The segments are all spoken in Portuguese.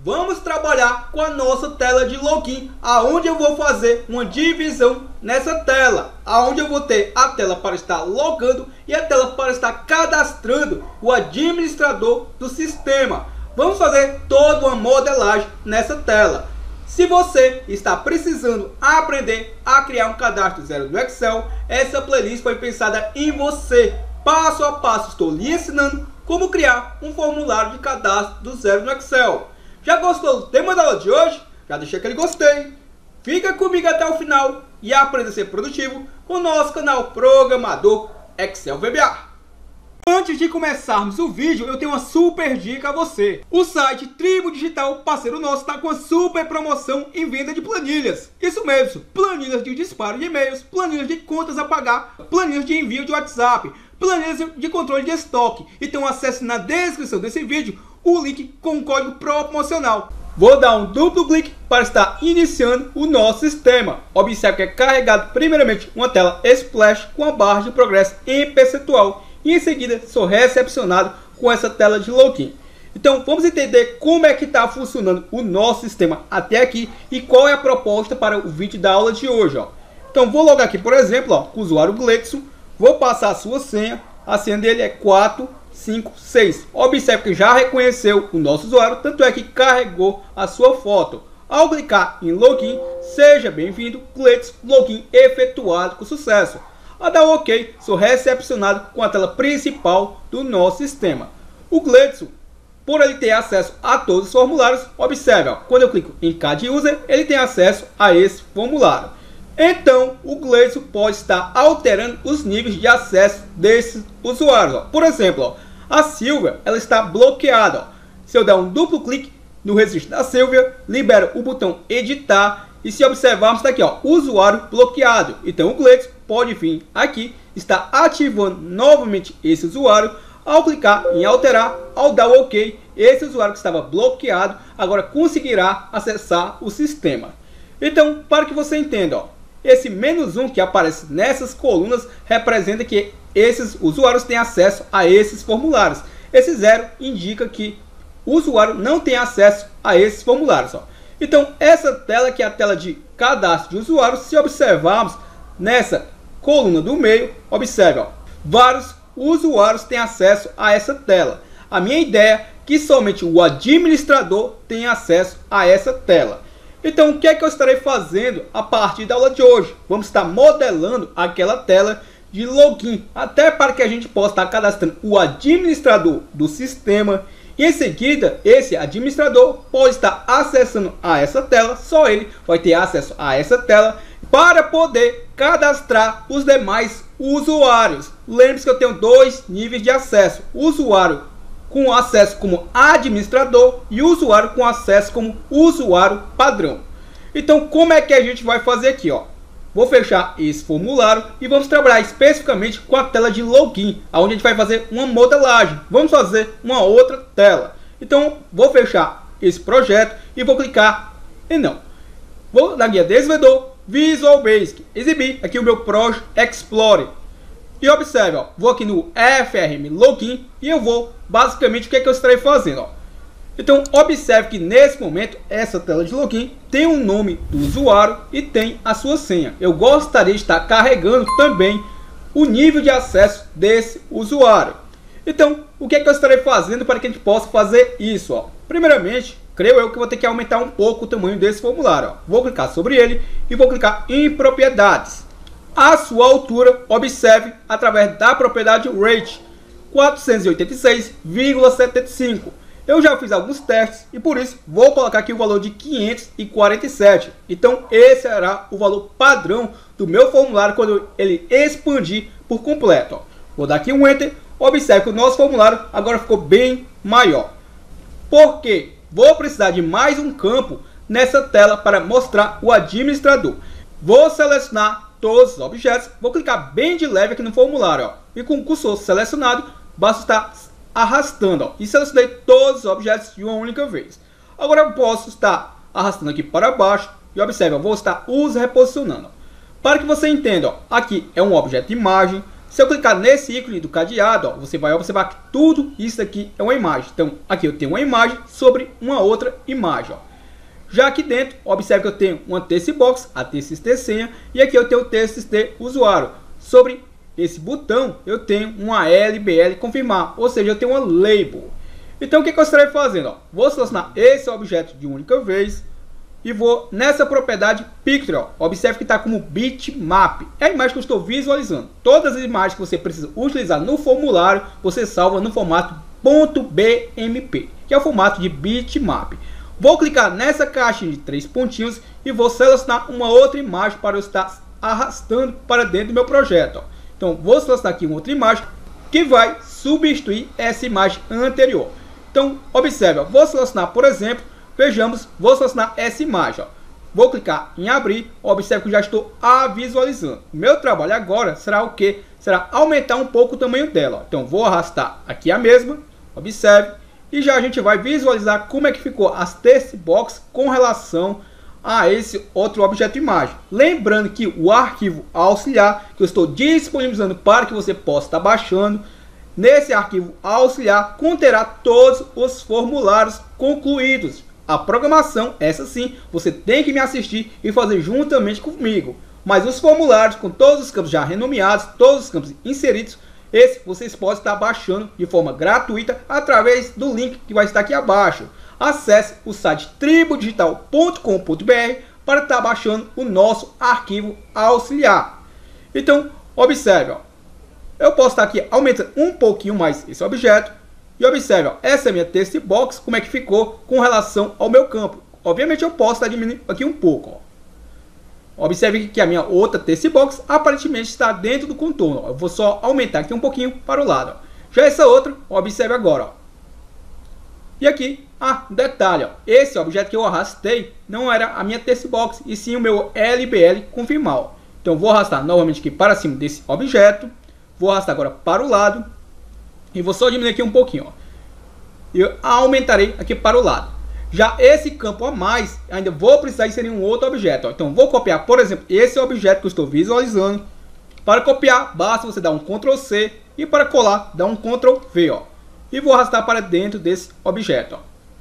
vamos trabalhar com a nossa tela de login, aonde eu vou fazer uma divisão nessa tela, aonde eu vou ter a tela para estar logando e a tela para estar cadastrando o administrador do sistema. Vamos fazer toda uma modelagem nessa tela. Se você está precisando aprender a criar um cadastro zero do Excel, essa playlist foi pensada em você. Passo a passo estou lhe ensinando como criar um formulário de cadastro do zero no Excel. Já gostou do tema da aula de hoje? Já deixei aquele gostei. Fica comigo até o final e aprenda a ser produtivo com o nosso canal Programador Excel VBA. Antes de começarmos o vídeo, eu tenho uma super dica a você. O site Tribo Digital, parceiro nosso, está com uma super promoção em venda de planilhas. Isso mesmo, planilhas de disparo de e-mails, planilhas de contas a pagar, planilhas de envio de WhatsApp, planilhas de controle de estoque. Então acesse na descrição desse vídeo o link com o código promocional. Vou dar um duplo clique para estar iniciando o nosso sistema. Observe que é carregado primeiramente uma tela Splash com a barra de progresso em percentual. E em seguida sou recepcionado com essa tela de login. Então vamos entender como é que está funcionando o nosso sistema até aqui e qual é a proposta para o vídeo da aula de hoje. Então vou logar aqui, por exemplo, com o usuário Gleidson. Vou passar a sua senha. A senha dele é 456. Observe que já reconheceu o nosso usuário, tanto é que carregou a sua foto. Ao clicar em login, seja bem-vindo, Gleidson, login efetuado com sucesso. A dar OK, sou recepcionado com a tela principal do nosso sistema. O Gleidson, por ele ter acesso a todos os formulários, observe, quando eu clico em cada user, ele tem acesso a esse formulário. Então, o Gleidson pode estar alterando os níveis de acesso desses usuários. Por exemplo, a Silvia, ela está bloqueada. Se eu der um duplo clique no registro da Silvia, libera o botão editar e se observarmos está aqui, usuário bloqueado. Então o Gleidson pode vir aqui, está ativando novamente esse usuário. Ao clicar em alterar, ao dar o OK, esse usuário que estava bloqueado agora conseguirá acessar o sistema. Então, para que você entenda, esse -1 que aparece nessas colunas representa que esses usuários têm acesso a esses formulários. Esse 0 indica que o usuário não tem acesso a esses formulários. Então, essa tela que é a tela de cadastro de usuários, se observarmos nessa coluna do meio, observe, vários usuários têm acesso a essa tela. A minha ideia é que somente o administrador tem acesso a essa tela. Então, o que é que eu estarei fazendo a partir da aula de hoje? Vamos estar modelando aquela tela de login, até para que a gente possa estar cadastrando o administrador do sistema. E em seguida, esse administrador pode estar acessando a essa tela, só ele vai ter acesso a essa tela, para poder cadastrar os demais usuários. Lembre-se que eu tenho dois níveis de acesso: o usuário com acesso como administrador e o usuário com acesso como usuário padrão. Então, como é que a gente vai fazer aqui? Vou fechar esse formulário e vamos trabalhar especificamente com a tela de login, onde a gente vai fazer uma modelagem. Vamos fazer uma outra tela. Então, vou fechar esse projeto e vou clicar em não. Vou na guia desenvolvedor, Visual Basic, exibir aqui o meu Project Explorer. E observe, vou aqui no FRM Login e eu vou, basicamente, o que é que eu estarei fazendo? Então, observe que nesse momento, essa tela de login tem o nome do usuário e tem a sua senha. Eu gostaria de estar carregando também o nível de acesso desse usuário. Então, o que é que eu estarei fazendo para que a gente possa fazer isso? Primeiramente, creio eu que vou ter que aumentar um pouco o tamanho desse formulário. Vou clicar sobre ele e vou clicar em propriedades. A sua altura, observe através da propriedade Rate, 486,75. Eu já fiz alguns testes e por isso vou colocar aqui o valor de 547. Então esse será o valor padrão do meu formulário quando ele expandir por completo. Vou dar aqui um Enter. Observe que o nosso formulário agora ficou bem maior. Por quê? Vou precisar de mais um campo nessa tela para mostrar o administrador. Vou selecionar todos os objetos, vou clicar bem de leve aqui no formulário, e com o cursor selecionado, basta estar arrastando, e selecionei todos os objetos de uma única vez. Agora eu posso estar arrastando aqui para baixo, e observe, eu vou estar os reposicionando. Para que você entenda, aqui é um objeto de imagem, Se eu clicar nesse ícone do cadeado, ó, você vai observar que tudo isso aqui é uma imagem. Então, aqui eu tenho uma imagem sobre uma outra imagem. Ó. Já aqui dentro, observe que eu tenho uma textbox, a TXT senha, e aqui eu tenho o TXT usuário. Sobre esse botão, eu tenho uma LBL confirmar, ou seja, eu tenho uma label. Então, o que eu estarei fazendo? Ó? Vou selecionar esse objeto de única vez e vou nessa propriedade Picture. Ó. Observe que está como bitmap. É a imagem que eu estou visualizando. Todas as imagens que você precisa utilizar no formulário, você salva no formato .bmp, que é o formato de bitmap. Vou clicar nessa caixinha de 3 pontinhos e vou selecionar uma outra imagem para eu estar arrastando para dentro do meu projeto. Ó. Então, vou selecionar aqui uma outra imagem que vai substituir essa imagem anterior. Então, observe, ó, vou selecionar, por exemplo, vejamos, vou selecionar essa imagem. Ó. Vou clicar em abrir, observe que já estou a visualizando. Meu trabalho agora será o que? Será aumentar um pouco o tamanho dela. Ó. Então, vou arrastar aqui a mesma, observe, e já a gente vai visualizar como é que ficou as textbox com relação a esse outro objeto imagem. Lembrando que o arquivo auxiliar que eu estou disponibilizando para que você possa estar baixando, nesse arquivo auxiliar conterá todos os formulários concluídos. A programação, essa sim, você tem que me assistir e fazer juntamente comigo. Mas os formulários com todos os campos já renomeados, todos os campos inseridos, esse vocês podem estar baixando de forma gratuita através do link que vai estar aqui abaixo. Acesse o site tribodigital.com.br para estar baixando o nosso arquivo auxiliar. Então, observe, ó. Eu posso estar aqui aumentando um pouquinho mais esse objeto. E observe, ó, essa é a minha textbox, como é que ficou com relação ao meu campo. Obviamente eu posso estar diminuindo aqui um pouco. Ó. Observe que a minha outra textbox aparentemente está dentro do contorno. Ó. Eu vou só aumentar aqui um pouquinho para o lado. Ó. Já essa outra, observe agora. Ó. E aqui, detalhe, ó, esse objeto que eu arrastei não era a minha textbox, e sim o meu LBL confirmar. Ó. Então vou arrastar novamente aqui para cima desse objeto. Vou arrastar agora para o lado. E vou só diminuir aqui um pouquinho. Ó. E eu aumentarei aqui para o lado. Já esse campo a mais, ainda vou precisar inserir um outro objeto. Ó. Então vou copiar, por exemplo, esse objeto que eu estou visualizando. Para copiar, basta você dar um Ctrl C. E para colar, dá um Ctrl V. Ó. E vou arrastar para dentro desse objeto. Ó.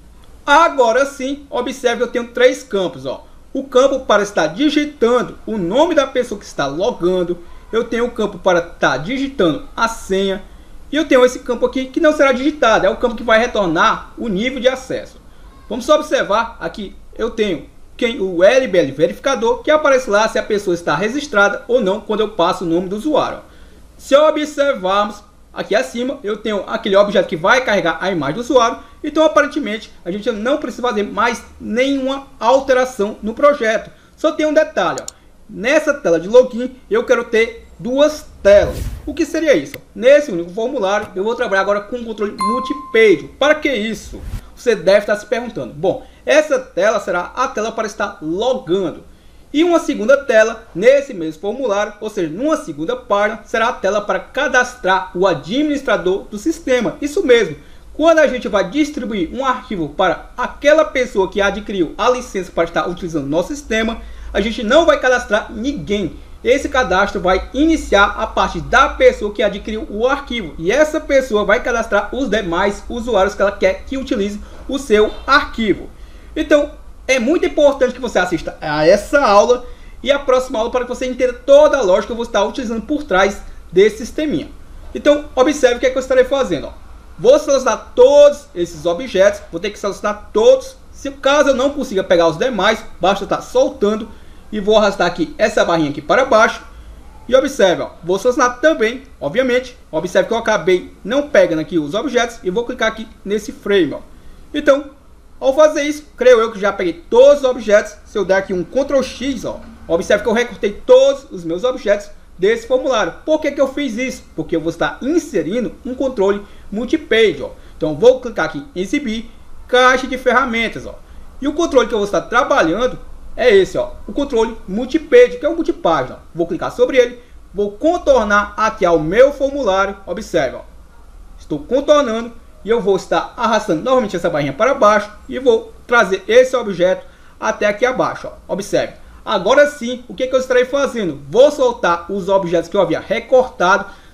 Agora sim, observe que eu tenho 3 campos. Ó. O campo para estar digitando o nome da pessoa que está logando. Eu tenho o campo para estar digitando a senha. E eu tenho esse campo aqui que não será digitado. É o campo que vai retornar o nível de acesso. Vamos só observar aqui. Eu tenho o LBL verificador, que aparece lá se a pessoa está registrada ou não quando eu passo o nome do usuário. Se observarmos aqui acima, eu tenho aquele objeto que vai carregar a imagem do usuário. Então aparentemente a gente não precisa fazer mais nenhuma alteração no projeto. Só tem um detalhe, ó. Nessa tela de login eu quero ter 2 telas. O que seria isso? Nesse único formulário eu vou trabalhar agora com o controle multipage. Para que isso? Você deve estar se perguntando. Bom, essa tela será a tela para estar logando. E uma segunda tela nesse mesmo formulário, ou seja, numa segunda página, será a tela para cadastrar o administrador do sistema. Isso mesmo. Quando a gente vai distribuir um arquivo para aquela pessoa que adquiriu a licença para estar utilizando o nosso sistema, a gente não vai cadastrar ninguém. Esse cadastro vai iniciar a partir da pessoa que adquiriu o arquivo. E essa pessoa vai cadastrar os demais usuários que ela quer que utilize o seu arquivo. Então, é muito importante que você assista a essa aula e a próxima aula para que você entenda toda a lógica que eu vou estar utilizando por trás desse sisteminha. Então, observe o que é que eu estarei fazendo. Ó. Vou selecionar todos esses objetos, vou ter que selecionar todos. Se caso eu não consiga pegar os demais, basta estar soltando e vou arrastar aqui essa barrinha aqui para baixo. E observe, ó, vou selecionar também, obviamente. Observe que eu acabei não pegando aqui os objetos e vou clicar aqui nesse frame. Ó. Então, ao fazer isso, creio eu que já peguei todos os objetos. Se eu der aqui um Ctrl X, ó, observe que eu recortei todos os meus objetos desse formulário. Por que que eu fiz isso? Porque eu vou estar inserindo um controle multipage. Ó. Então, vou clicar aqui em exibir, caixa de ferramentas. Ó. E o controle que eu vou estar trabalhando é esse, ó, o controle multipage, que é o multipágina. Vou clicar sobre ele, vou contornar aqui ao meu formulário. Observe, ó, estou contornando e eu vou estar arrastando novamente essa barrinha para baixo e vou trazer esse objeto até aqui abaixo. Ó. Observe. Agora sim, o que que eu estarei fazendo? Vou soltar os objetos que eu havia recortado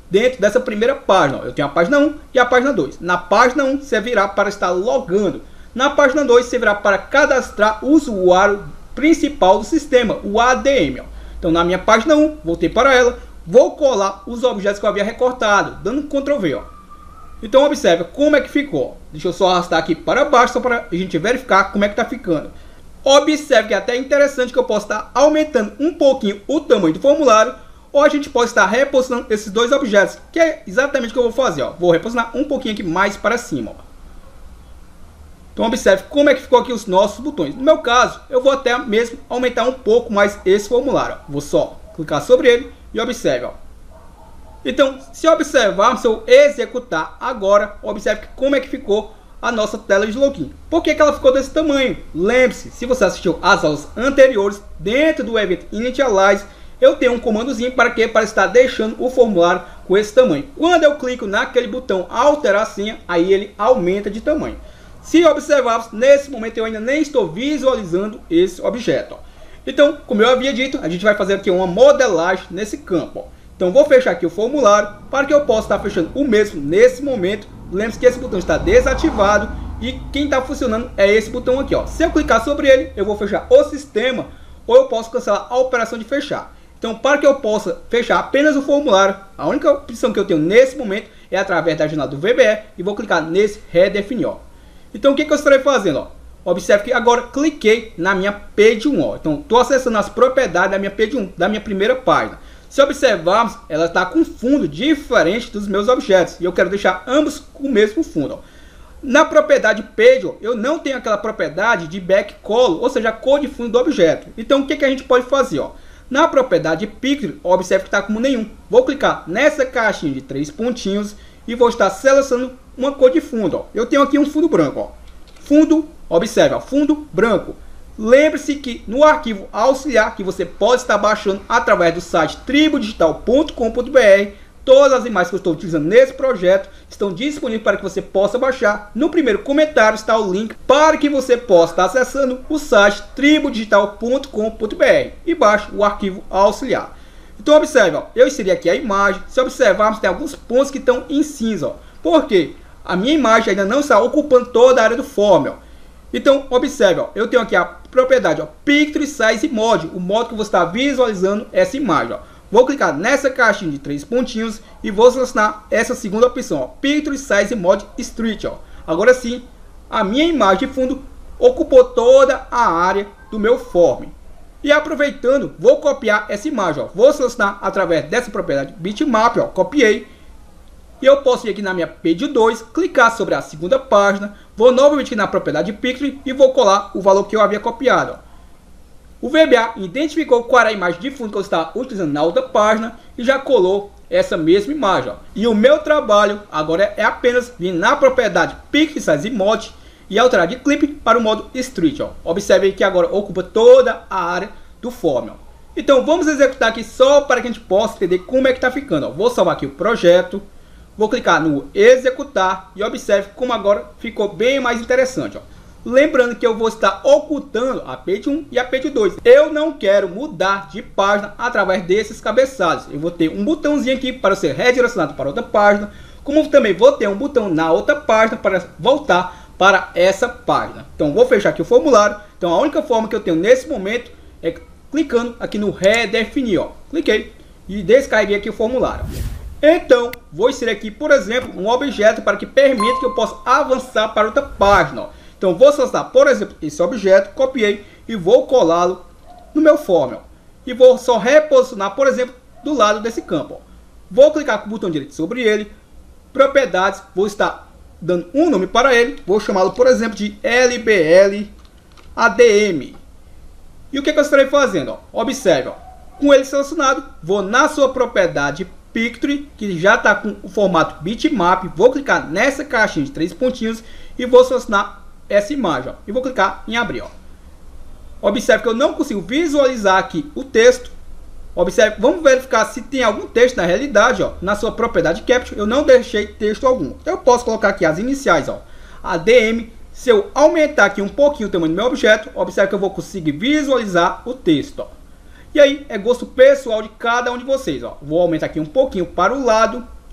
dentro dessa primeira página. Eu tenho a página 1 e a página 2. Na página 1 você virá para estar logando. Na página 2 você virá para cadastrar o usuário principal do sistema, o ADM. Então na minha página 1, voltei para ela, vou colar os objetos que eu havia recortado, dando Ctrl V. Então observe como é que ficou. Deixa eu só arrastar aqui para baixo, só para a gente verificar como é que está ficando. Observe que é até interessante que eu posso estar aumentando um pouquinho o tamanho do formulário, ou a gente pode estar reposicionando esses dois objetos, que é exatamente o que eu vou fazer. Vou reposicionar um pouquinho aqui mais para cima. Então observe como é que ficou aqui os nossos botões. No meu caso, eu vou até mesmo aumentar um pouco mais esse formulário. Vou só clicar sobre ele e observe. Então, se observar, se eu executar agora, observe como é que ficou a nossa tela de login. Por que ela ficou desse tamanho? Lembre-se, se você assistiu às aulas anteriores, dentro do evento Initialize, eu tenho um comandozinho para quê? Para estar deixando o formulário com esse tamanho. Quando eu clico naquele botão alterar a senha, aí ele aumenta de tamanho. Se observarmos, nesse momento eu ainda nem estou visualizando esse objeto. Então, como eu havia dito, a gente vai fazer aqui uma modelagem nesse campo. Então, vou fechar aqui o formulário para que eu possa estar fechando o mesmo nesse momento. Lembre-se que esse botão está desativado e quem está funcionando é esse botão aqui. Se eu clicar sobre ele, eu vou fechar o sistema ou eu posso cancelar a operação de fechar. Então, para que eu possa fechar apenas o formulário, a única opção que eu tenho nesse momento é através da janela do VBE e vou clicar nesse redefinir. Então, o que eu estarei fazendo? Observe que agora cliquei na minha page 1. Então, estou acessando as propriedades da minha page 1, da minha primeira página. Se observarmos, ela está com fundo diferente dos meus objetos. E eu quero deixar ambos com o mesmo fundo. Na propriedade page, eu não tenho aquela propriedade de backcolor, ou seja, a cor de fundo do objeto. Então, o que a gente pode fazer? Na propriedade picture, observe que está como nenhum. Vou clicar nessa caixinha de 3 pontinhos e vou estar selecionando uma cor de fundo. Eu tenho aqui um fundo branco. Fundo, observe, fundo branco. Lembre-se que no arquivo auxiliar que você pode estar baixando através do site tribodigital.com.br, todas as imagens que eu estou utilizando nesse projeto estão disponíveis para que você possa baixar. No primeiro comentário está o link para que você possa estar acessando o site tribodigital.com.br e baixe o arquivo auxiliar. Então observe, eu inseri aqui a imagem. Se observarmos, tem alguns pontos que estão em cinza. Por quê? A minha imagem ainda não está ocupando toda a área do form. Então observe, eu tenho aqui a propriedade Picture Size Mode, o modo que você está visualizando essa imagem. Vou clicar nessa caixinha de 3 pontinhos e vou selecionar essa segunda opção, Picture Size Mode Street. Agora sim, a minha imagem de fundo ocupou toda a área do meu form. E aproveitando, vou copiar essa imagem. Vou selecionar através dessa propriedade Bitmap, copiei. E eu posso ir aqui na minha page 2, clicar sobre a segunda página, vou novamente aqui na propriedade Picture e vou colar o valor que eu havia copiado. O VBA identificou qual era a imagem de fundo que eu estava utilizando na outra página e já colou essa mesma imagem. E o meu trabalho agora é apenas vir na propriedade Picture Size Mode e alterar de clip para o modo Street. Observe que agora ocupa toda a área do form. Então vamos executar aqui só para que a gente possa entender como é que está ficando. Vou salvar aqui o projeto. Vou clicar no executar e observe como agora ficou bem mais interessante. Lembrando que eu vou estar ocultando a page 1 e a page 2. Eu não quero mudar de página através desses cabeçalhos. Eu vou ter um botãozinho aqui para ser redirecionado para outra página. Como também vou ter um botão na outra página para voltar para essa página. Então vou fechar aqui o formulário. Então a única forma que eu tenho nesse momento é clicando aqui no redefinir. Cliquei e descarreguei aqui o formulário. Então, vou inserir aqui, por exemplo, um objeto para que permita que eu possa avançar para outra página. Então, vou selecionar, por exemplo, esse objeto, copiei e vou colá-lo no meu form. E vou só reposicionar, por exemplo, do lado desse campo. Vou clicar com o botão direito sobre ele, propriedades, vou estar dando um nome para ele, vou chamá-lo, por exemplo, de LBL ADM. E o que eu estarei fazendo? Observe, com ele selecionado, vou na sua propriedade Picture, que já está com o formato bitmap, vou clicar nessa caixinha de 3 pontinhos e vou selecionar essa imagem. E vou clicar em abrir. Observe que eu não consigo visualizar aqui o texto. Observe, vamos verificar se tem algum texto na realidade. Na sua propriedade Capture, eu não deixei texto algum. Eu posso colocar aqui as iniciais, ADM. Se eu aumentar aqui um pouquinho o tamanho do meu objeto, observe que eu vou conseguir visualizar o texto. E aí é gosto pessoal de cada um de vocês. Vou aumentar aqui um pouquinho para o lado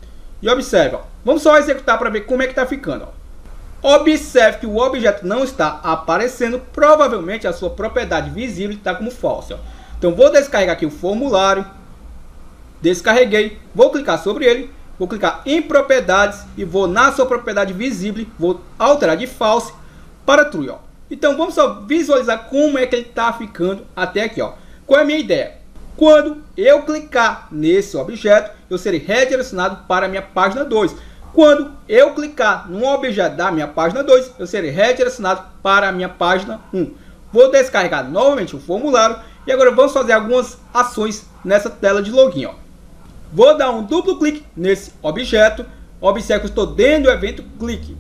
E observe, ó. Vamos só executar para ver como é que está ficando, ó. Observe que o objeto não está aparecendo, provavelmente a sua propriedade visível está como falsa. Então vou descarregar aqui o formulário, descarreguei, vou clicar sobre ele, vou clicar em propriedades e vou na sua propriedade visível, vou alterar de false para true, ó. Então vamos só visualizar como é que ele está ficando até aqui, ó. Qual é a minha ideia? Quando eu clicar nesse objeto, eu serei redirecionado para a minha página 2. Quando eu clicar no objeto da minha página 2, eu serei redirecionado para a minha página 1. Vou descarregar novamente o formulário e agora vamos fazer algumas ações nessa tela de login, ó. Vou dar um duplo clique nesse objeto. Observe que eu estou dentro do evento clique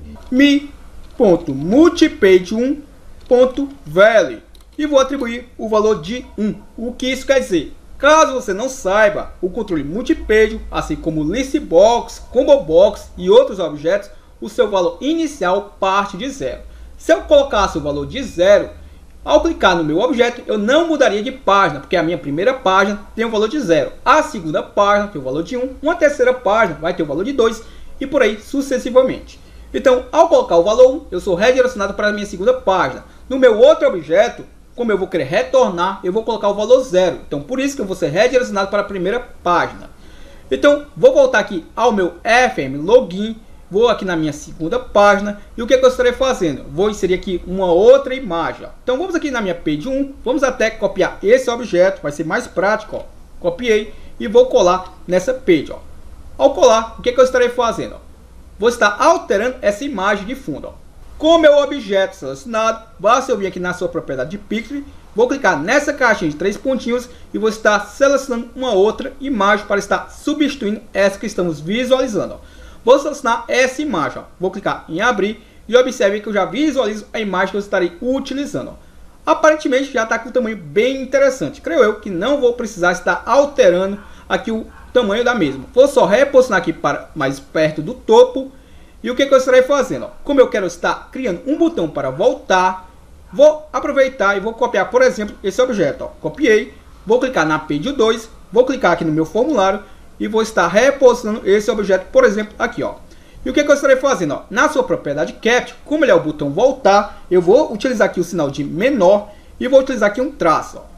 me.multipage1.value e vou atribuir o valor de 1. O que isso quer dizer? Caso você não saiba, o controle multipage, assim como listbox, combobox e outros objetos, o seu valor inicial parte de 0. Se eu colocasse o valor de 0, ao clicar no meu objeto, eu não mudaria de página, porque a minha primeira página tem o valor de 0. A segunda página tem o valor de 1, uma terceira página vai ter o valor de 2 e por aí sucessivamente. Então, ao colocar o valor 1, eu sou redirecionado para a minha segunda página. No meu outro objeto, como eu vou querer retornar, eu vou colocar o valor 0. Então, por isso que eu vou ser redirecionado para a primeira página. Então, vou voltar aqui ao meu FM Login. Vou aqui na minha segunda página. E o que eu estarei fazendo? Vou inserir aqui uma outra imagem, ó. Então, vamos aqui na minha page 1. Vamos até copiar esse objeto. Vai ser mais prático, ó. Copiei e vou colar nessa page, ó. Ao colar, o que eu estarei fazendo, ó? Vou estar alterando essa imagem de fundo, ó. Com o meu objeto selecionado, basta eu vir aqui na sua propriedade de Pixel, vou clicar nessa caixinha de 3 pontinhos e vou estar selecionando uma outra imagem para estar substituindo essa que estamos visualizando, ó. Vou selecionar essa imagem, ó. Vou clicar em abrir e observe que eu já visualizo a imagem que eu estarei utilizando, ó. Aparentemente já está com um tamanho bem interessante. Creio eu que não vou precisar estar alterando aqui o tamanho da mesma. Vou só reposicionar aqui para mais perto do topo. E o que eu estarei fazendo? Ó? Como eu quero estar criando um botão para voltar, vou aproveitar e vou copiar, por exemplo, esse objeto. Ó. Copiei, vou clicar na page 2, vou clicar aqui no meu formulário e vou estar reposicionando esse objeto, por exemplo, aqui, ó. E o que eu estarei fazendo? Ó? Na sua propriedade Capture, como ele é o botão voltar, eu vou utilizar aqui o sinal de menor e vou utilizar aqui um traço. Ó.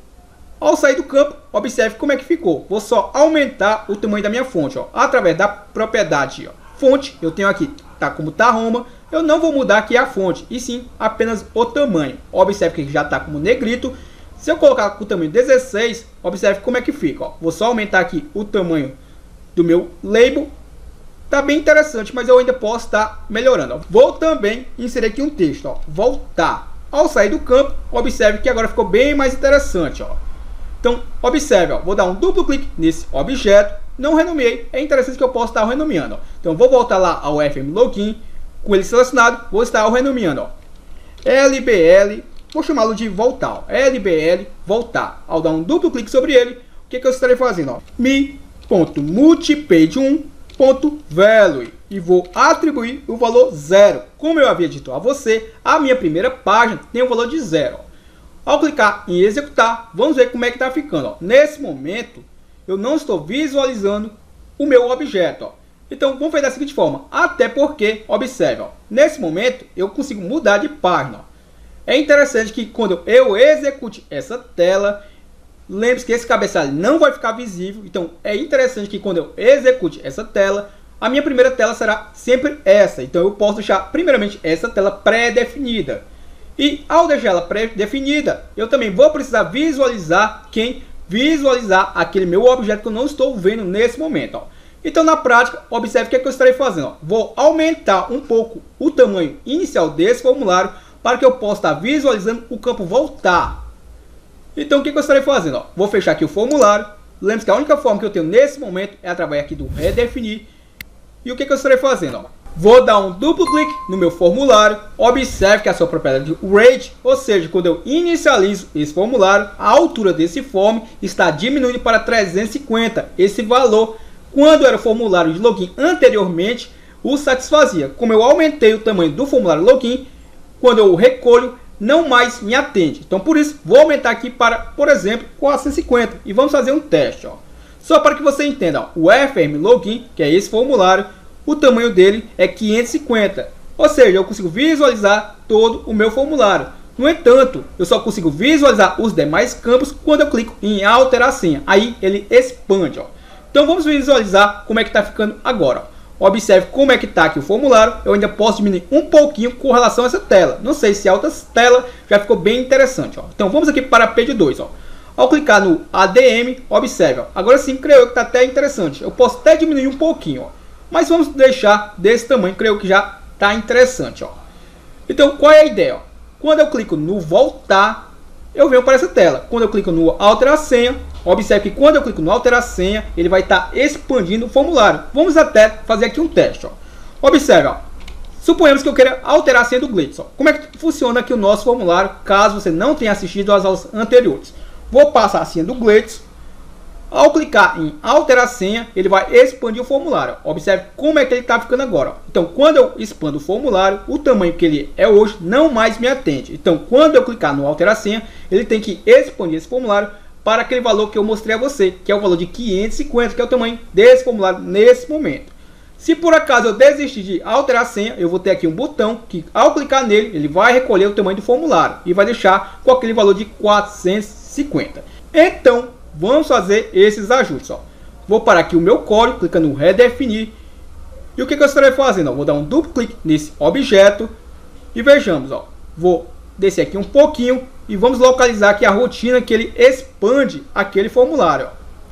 Ao sair do campo, observe como é que ficou. Vou só aumentar o tamanho da minha fonte, ó, através da propriedade, ó. Fonte, eu tenho aqui, tá como tá Roma, eu não vou mudar aqui a fonte, e sim apenas o tamanho. Observe que já tá como negrito. Se eu colocar com o tamanho 16, observe como é que fica, ó. Vou só aumentar aqui o tamanho do meu label. Tá bem interessante, mas eu ainda posso estar melhorando, ó. Vou também inserir aqui um texto, ó, voltar. Ao sair do campo, observe que agora ficou bem mais interessante, ó. Então, observe, ó, vou dar um duplo clique nesse objeto. Não renomeei, é interessante que eu possa estar renomeando, ó. Então, vou voltar lá ao FM Login, com ele selecionado, vou estar renomeando, ó. LBL, vou chamá-lo de voltar, ó. LBL, voltar. Ao dar um duplo clique sobre ele, o que eu estarei fazendo, ó? me.multipage1.value e vou atribuir o valor 0. Como eu havia dito a você, a minha primeira página tem o valor de 0, ó. Ao clicar em executar, vamos ver como é que está ficando, ó. Nesse momento, eu não estou visualizando o meu objeto, ó. Então, vamos fazer da seguinte forma. Até porque, observe, ó, nesse momento, eu consigo mudar de página, ó. É interessante que quando eu execute essa tela, lembre-se que esse cabeçalho não vai ficar visível. Então, é interessante que quando eu execute essa tela, a minha primeira tela será sempre essa. Então, eu posso deixar, primeiramente, essa tela pré-definida. E ao deixar ela pré-definida, eu também vou precisar visualizar aquele meu objeto que eu não estou vendo nesse momento, ó. Então, na prática, observe o que eu estarei fazendo, ó. Vou aumentar um pouco o tamanho inicial desse formulário para que eu possa estar visualizando o campo voltar. Então, o que eu estarei fazendo, ó? Vou fechar aqui o formulário. Lembre-se que a única forma que eu tenho nesse momento é através aqui do redefinir. E o que eu estarei fazendo, ó? Vou dar um duplo clique no meu formulário. Observe que a sua propriedade range, ou seja, quando eu inicializo esse formulário, a altura desse form está diminuindo para 350. Esse valor, quando era o formulário de login anteriormente, o satisfazia. Como eu aumentei o tamanho do formulário login, quando eu recolho, não mais me atende. Então, por isso, vou aumentar aqui para, por exemplo, 450. E vamos fazer um teste, ó. Só para que você entenda, ó, o FM Login, que é esse formulário, o tamanho dele é 550. Ou seja, eu consigo visualizar todo o meu formulário. No entanto, eu só consigo visualizar os demais campos quando eu clico em alterar senha. Aí ele expande, ó. Então vamos visualizar como é que está ficando agora. Ó. Observe como é que está aqui o formulário. Eu ainda posso diminuir um pouquinho com relação a essa tela. Não sei se a outra tela já ficou bem interessante, ó. Então vamos aqui para a page 2, ó. Ao clicar no ADM, observe, ó. Agora sim, creio que está até interessante. Eu posso até diminuir um pouquinho, ó. Mas vamos deixar desse tamanho, creio que já está interessante, ó. Então qual é a ideia, ó? Quando eu clico no voltar, eu venho para essa tela. Quando eu clico no alterar senha, observe que quando eu clico no alterar senha, ele vai estar expandindo o formulário. Vamos até fazer aqui um teste, ó. Observe, ó. Suponhamos que eu queira alterar a senha do Glitz, ó. Como é que funciona aqui o nosso formulário, caso você não tenha assistido às aulas anteriores? Vou passar a senha do Glitz. Ao clicar em alterar senha, ele vai expandir o formulário. Observe como é que ele está ficando agora. Então, quando eu expando o formulário, o tamanho que ele é hoje não mais me atende. Então, quando eu clicar no alterar senha, ele tem que expandir esse formulário para aquele valor que eu mostrei a você, que é o valor de 550, que é o tamanho desse formulário nesse momento. Se por acaso eu desistir de alterar a senha, eu vou ter aqui um botão que, ao clicar nele, ele vai recolher o tamanho do formulário e vai deixar com aquele valor de 450. Então, vamos fazer esses ajustes, ó. Vou parar aqui o meu código, clicando em redefinir. E o que eu estarei fazendo? Ó, vou dar um duplo clique nesse objeto e vejamos, ó. Vou descer aqui um pouquinho e vamos localizar aqui a rotina que ele expande aquele formulário,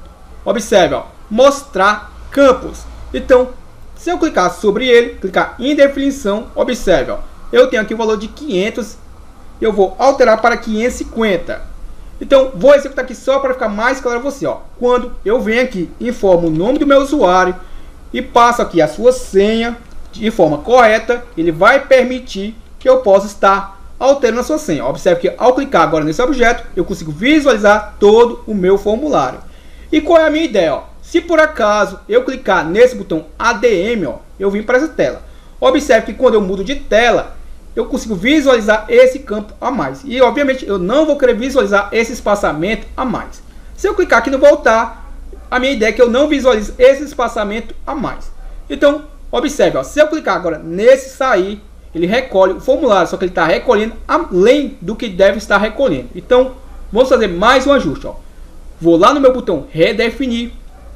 ó. Observe, ó, mostrar campos. Então, se eu clicar sobre ele, clicar em definição, observe, ó, eu tenho aqui o valor de 500, eu vou alterar para 550. Então, vou executar aqui só para ficar mais claro a você, ó. Quando eu venho aqui, informo o nome do meu usuário e passo aqui a sua senha de forma correta, ele vai permitir que eu possa estar alterando a sua senha. Observe que ao clicar agora nesse objeto, eu consigo visualizar todo o meu formulário. E qual é a minha ideia, ó? Se por acaso eu clicar nesse botão ADM, ó, eu vim para essa tela. Observe que quando eu mudo de tela, eu consigo visualizar esse campo a mais. E obviamente eu não vou querer visualizar esse espaçamento a mais. Se eu clicar aqui no voltar, a minha ideia é que eu não visualize esse espaçamento a mais. Então, observe, ó, se eu clicar agora nesse sair, ele recolhe o formulário, só que ele está recolhendo além do que deve estar recolhendo. Então, vamos fazer mais um ajuste, ó. Vou lá no meu botão redefinir,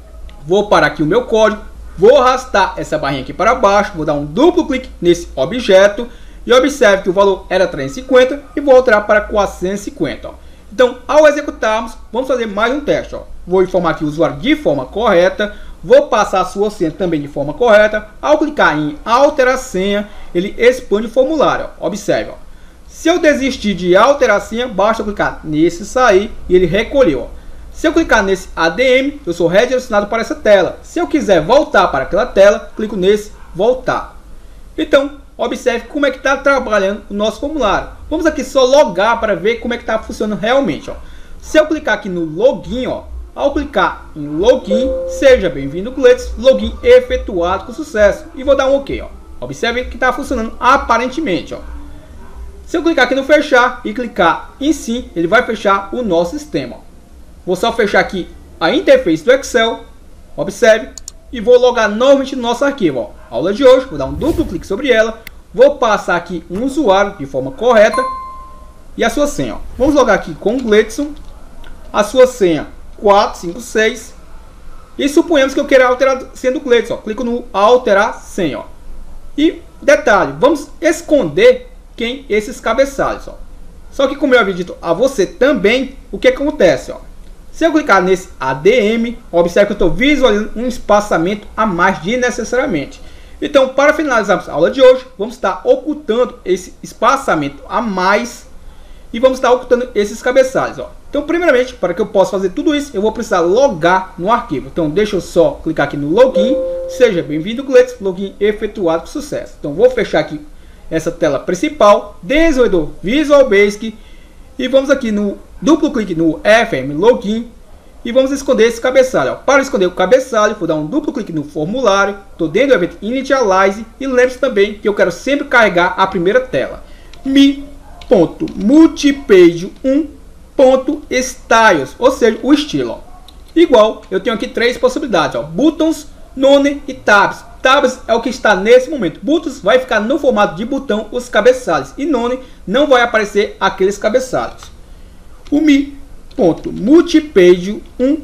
vou parar aqui o meu código, vou arrastar essa barrinha aqui para baixo, vou dar um duplo clique nesse objeto e observe que o valor era 350 e vou alterar para 450. Ó. Então, ao executarmos, vamos fazer mais um teste. Ó. Vou informar aqui o usuário de forma correta, vou passar a sua senha também de forma correta. Ao clicar em alterar senha, ele expande o formulário. Ó. Observe, ó. Se eu desistir de alterar a senha, basta eu clicar nesse sair e ele recolheu. Ó. Se eu clicar nesse ADM, eu sou redirecionado para essa tela. Se eu quiser voltar para aquela tela, clico nesse voltar. Então, observe como é que está trabalhando o nosso formulário. Vamos aqui só logar para ver como é que está funcionando realmente. Ó. Se eu clicar aqui no login, ó, ao clicar em login, seja bem-vindo Glitz, login efetuado com sucesso. E vou dar um OK. Ó. Observe que está funcionando aparentemente. Ó. Se eu clicar aqui no fechar e clicar em sim, ele vai fechar o nosso sistema. Ó. Vou só fechar aqui a interface do Excel, observe, e vou logar novamente no nosso arquivo. Ó. Aula de hoje, vou dar um duplo clique sobre ela, vou passar aqui um usuário de forma correta e a sua senha. Ó. Vamos logar aqui com o Glitson, a sua senha 456 e suponhamos que eu queira alterar a senha do Glitson. Ó. Clico no alterar senha. Ó. E detalhe, vamos esconder quem esses cabeçalhos. Ó. Só que como eu havia dito a você também, o que acontece? Ó. Se eu clicar nesse ADM, observe que eu estou visualizando um espaçamento a mais desnecessariamente. Então, para finalizarmos a aula de hoje, vamos estar ocultando esse espaçamento a mais e vamos estar ocultando esses cabeçalhos. Ó. Então, primeiramente, para que eu possa fazer tudo isso, eu vou precisar logar no arquivo. Então, deixa eu só clicar aqui no login, seja bem-vindo Glitz, login efetuado com sucesso. Então, vou fechar aqui essa tela principal, desenvolvedor Visual Basic e vamos aqui no duplo clique no FM Login e vamos esconder esse cabeçalho. Ó. Para esconder o cabeçalho, vou dar um duplo clique no formulário, estou dentro do evento Initialize e lembre-se também que eu quero sempre carregar a primeira tela. mi.multipage1.styles, ou seja, o estilo. Ó. Igual, eu tenho aqui três possibilidades, ó, buttons, none e tabs. Tabs é o que está nesse momento. Buttons vai ficar no formato de botão os cabeçalhos e none não vai aparecer aqueles cabeçalhos. O mi.multipage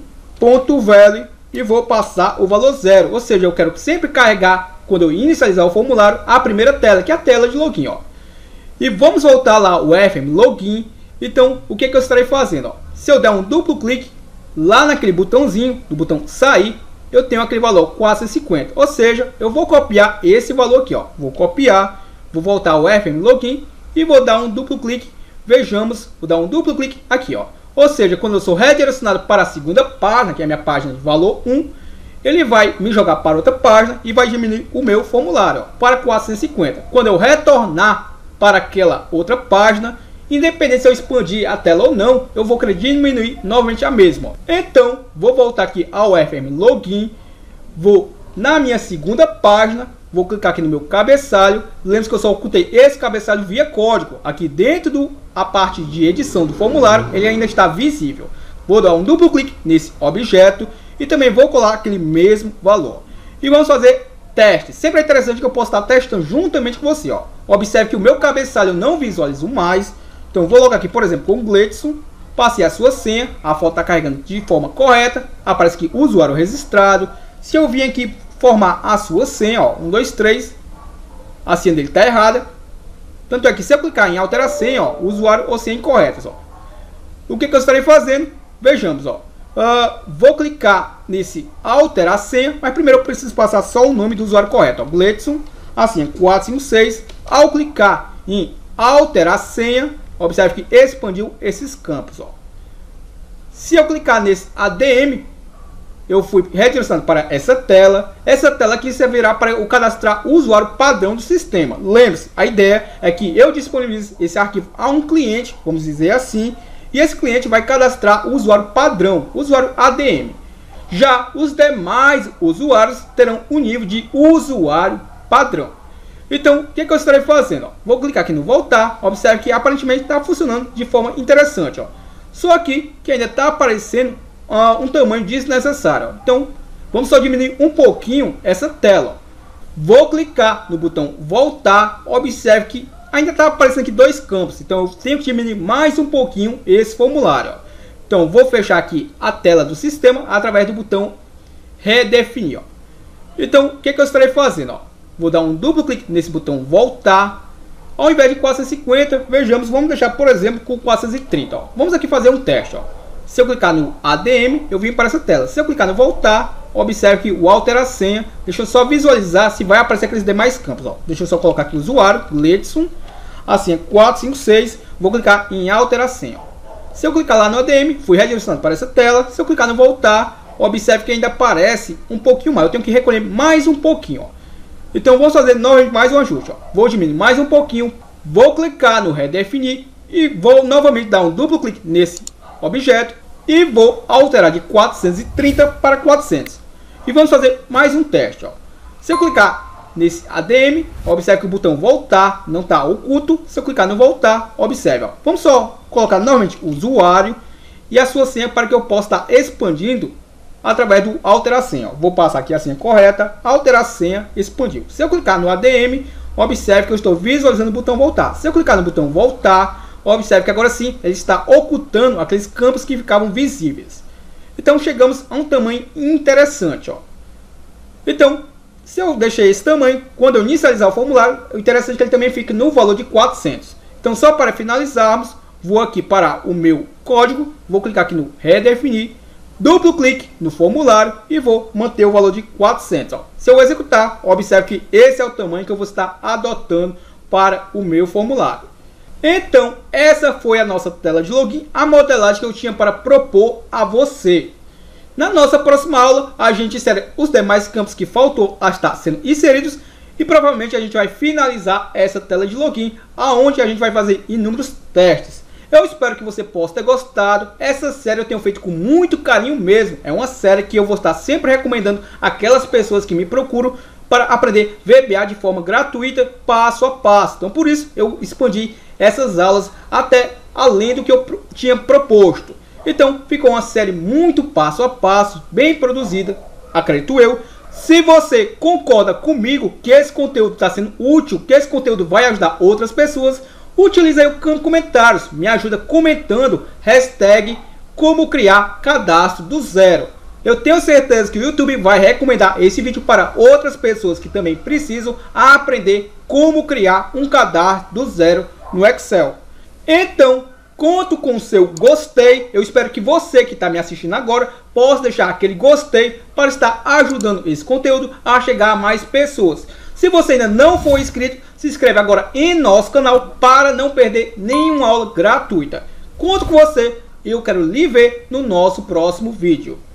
1.value e vou passar o valor 0, ou seja, eu quero sempre carregar, quando eu inicializar o formulário, a primeira tela, que é a tela de login, ó. E vamos voltar lá o FM login. Então, o que eu estarei fazendo, ó? Se eu der um duplo clique lá naquele botãozinho, do botão sair, eu tenho aquele valor 450, ou seja, eu vou copiar esse valor aqui, ó. Vou copiar, vou voltar ao FM login e vou dar um duplo clique. Vejamos, vou dar um duplo clique aqui, ó. Ou seja, quando eu sou redirecionado para a segunda página, que é a minha página de valor 1, ele vai me jogar para outra página e vai diminuir o meu formulário, ó, para 450. Quando eu retornar para aquela outra página, independente se eu expandir a tela ou não, eu vou querer diminuir novamente a mesma, ó. Então, vou voltar aqui ao FM login, vou na minha segunda página, vou clicar aqui no meu cabeçalho. Lembre-se que eu só ocultei esse cabeçalho via código. Aqui dentro da parte de edição do formulário, ele ainda está visível. Vou dar um duplo clique nesse objeto e também vou colar aquele mesmo valor. E vamos fazer teste. Sempre é interessante que eu possa estar testando juntamente com você, ó. Observe que o meu cabeçalho eu não visualizo mais. Então vou logo aqui, por exemplo, com o Gleidson. Passei a sua senha. A foto está carregando de forma correta. Aparece aqui usuário registrado. Se eu vim aqui formar a sua senha, ó, 1, 2, 3, a senha dele está errada. Tanto é que se eu clicar em alterar senha, ó, usuário ou senha incorretas, ó. O que eu estarei fazendo? Vejamos, ó. Vou clicar nesse alterar senha, mas primeiro eu preciso passar só o nome do usuário correto, ó, Gleidson, a senha 456. Ao clicar em alterar senha, observe que expandiu esses campos, ó. Se eu clicar nesse ADM, eu fui redirecionado para essa tela. Essa tela aqui servirá para eu cadastrar o usuário padrão do sistema. Lembre-se, a ideia é que eu disponibilize esse arquivo a um cliente, vamos dizer assim, e esse cliente vai cadastrar o usuário padrão, o usuário ADM. Já os demais usuários terão o nível de usuário padrão. Então, o que eu estarei fazendo? Ó, vou clicar aqui no voltar. Observe que aparentemente está funcionando de forma interessante, ó. Só aqui que ainda está aparecendo um tamanho desnecessário, ó. Então, vamos só diminuir um pouquinho essa tela, ó. Vou clicar no botão voltar. Observe que ainda está aparecendo aqui dois campos. Então, eu tenho que diminuir mais um pouquinho esse formulário, ó. Então, vou fechar aqui a tela do sistema através do botão redefinir, ó. Então, o que eu estarei fazendo? Ó? Vou dar um duplo clique nesse botão voltar. Ao invés de 450, vejamos, vamos deixar, por exemplo, com 430. Ó. Vamos aqui fazer um teste, ó. Se eu clicar no ADM, eu vim para essa tela. Se eu clicar no voltar, observe que o alterar senha, deixa eu só visualizar se vai aparecer aqueles demais campos, ó. Deixa eu só colocar aqui o usuário, Gleidson, a senha 456, vou clicar em alterar senha, ó. Se eu clicar lá no ADM, fui redirecionado para essa tela. Se eu clicar no voltar, observe que ainda aparece um pouquinho mais. Eu tenho que recolher mais um pouquinho, ó. Então vamos fazer novamente mais um ajuste, ó. Vou diminuir mais um pouquinho, vou clicar no redefinir e vou novamente dar um duplo clique nesse objeto e vou alterar de 430 para 400. E vamos fazer mais um teste, ó. Se eu clicar nesse ADM, observe que o botão voltar não está oculto. Se eu clicar no voltar, observe, ó. Vamos só colocar novamente o usuário e a sua senha para que eu possa estar expandindo através do alterar senha, ó. Vou passar aqui a senha correta, alterar senha, expandiu. Se eu clicar no ADM, observe que eu estou visualizando o botão voltar. Se eu clicar no botão voltar, observe que agora sim ele está ocultando aqueles campos que ficavam visíveis. Então chegamos a um tamanho interessante, ó. Então, se eu deixei esse tamanho, quando eu inicializar o formulário, o interessante é que ele também fique no valor de 400. Então, só para finalizarmos, vou aqui para o meu código, vou clicar aqui no redefinir, duplo clique no formulário e vou manter o valor de 400. Ó. Se eu executar, observe que esse é o tamanho que eu vou estar adotando para o meu formulário. Então, essa foi a nossa tela de login, a modelagem que eu tinha para propor a você. Na nossa próxima aula, a gente insere os demais campos que faltou a estar sendo inseridos e provavelmente a gente vai finalizar essa tela de login, aonde a gente vai fazer inúmeros testes. Eu espero que você possa ter gostado. Essa série eu tenho feito com muito carinho mesmo. É uma série que eu vou estar sempre recomendando aquelas pessoas que me procuram para aprender VBA de forma gratuita, passo a passo. Então por isso eu expandi essas aulas até além do que eu tinha proposto. Então ficou uma série muito passo a passo, bem produzida, acredito eu. Se você concorda comigo que esse conteúdo está sendo útil, que esse conteúdo vai ajudar outras pessoas, utilize aí o campo de comentários, me ajuda comentando, hashtag como criar cadastro do zero. Eu tenho certeza que o YouTube vai recomendar esse vídeo para outras pessoas que também precisam aprender como criar um cadastro do zero no Excel. Então, conto com o seu gostei. Eu espero que você que está me assistindo agora possa deixar aquele gostei para estar ajudando esse conteúdo a chegar a mais pessoas. Se você ainda não for inscrito, se inscreve agora em nosso canal para não perder nenhuma aula gratuita. Conto com você e eu quero lhe ver no nosso próximo vídeo.